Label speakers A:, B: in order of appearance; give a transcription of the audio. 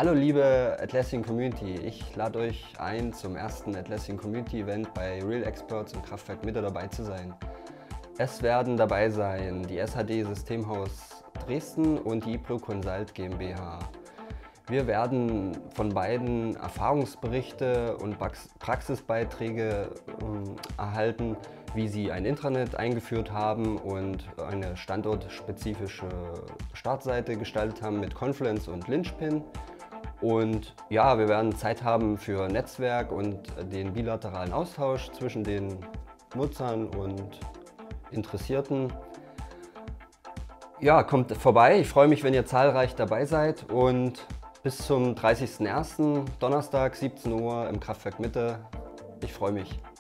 A: Hallo liebe Atlassian Community, ich lade euch ein, zum ersten Atlassian Community Event bei Real Experts im Kraftwerk Mitte dabei zu sein. Es werden dabei sein die SHD Systemhaus Dresden und die IPLO Consult GmbH. Wir werden von beiden Erfahrungsberichte und Praxisbeiträge erhalten, wie sie ein Intranet eingeführt haben und eine standortspezifische Startseite gestaltet haben mit Confluence und Linchpin. Und ja, wir werden Zeit haben für Netzwerk und den bilateralen Austausch zwischen den Nutzern und Interessierten. Ja, kommt vorbei. Ich freue mich, wenn ihr zahlreich dabei seid, und bis zum 30.01. Donnerstag 17 Uhr im Kraftwerk Mitte. Ich freue mich.